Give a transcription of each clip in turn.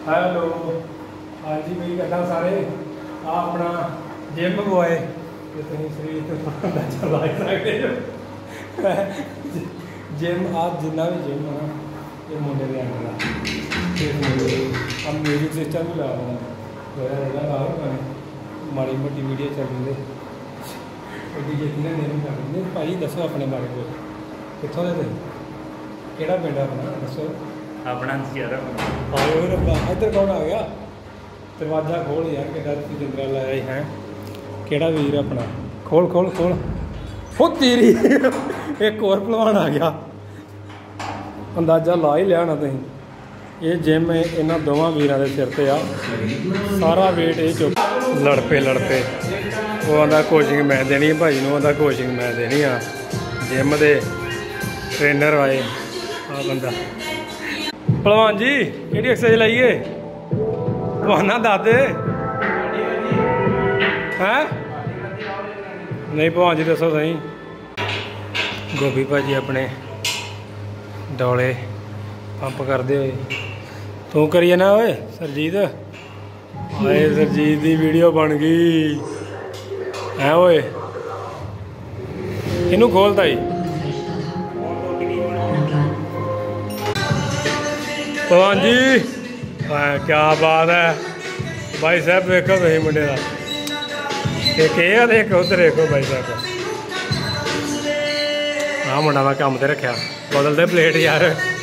Hello. हाँ जी भाई कहता सारे आ अपना जिम बॉय तो तुम शरीर तो अंदाजा ला सकते हो। जिम आप जिन्ना भी जिम है ये मुंडे के अंडर अब म्यूजिक सिस्टम भी ला रहा माड़ी मोटी वीडियो चल रही डी जे नहीं कर रहे भाई दसो अपने बारे को कितों के केड़ा पिंड अपना दसो अपना आयो रब्बा इधर कौन आ गया दरवाजा खोल यार कि जिंदरा लाया है केड़ा वीर अपना खोल खोल खोल हो तेरी एक और भलवान आ गया अंदाजा ला ही लिया ना तुम ये जिम इन्होंने दोवां वीरां दे सिर ते आ सारा वेट ये चुक लड़ पे वो आंदा कोचिंग मैं देनी भाई नूं आंदा कोचिंग मैं देनी आ जिम दे ट्रेनर आए आ बंदा भलवान जी केड़ी एक्सरसाइज लाइए भलवाना दस दे हैं नहीं भलवान जी दसो सही गोभी भाजी अपने डोले पंप करते हुए तू करिए ना ओए सरजीत आए सरजीत की वीडियो बन गई है ओए इनू खोलता ही भगवान जी क्या बात है भाई साहब देखो तुम मुंडे का एक ये एक उधर देखो भाई साहब हाँ मुंडा मैं काम से रखा बदलते प्लेट यार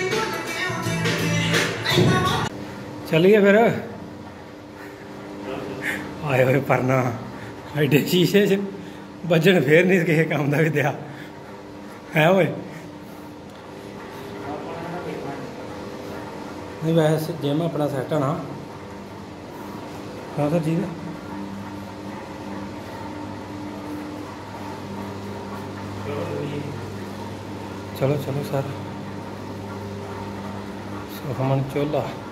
चलिए फिर आए हुए परना एडे शीशे च बजन फिर नहीं किसी काम का भी दिया है ओए नहीं वैसे जिम अपना सैट है ना हाँ सर जी चलो चलो सर सुखमन चोला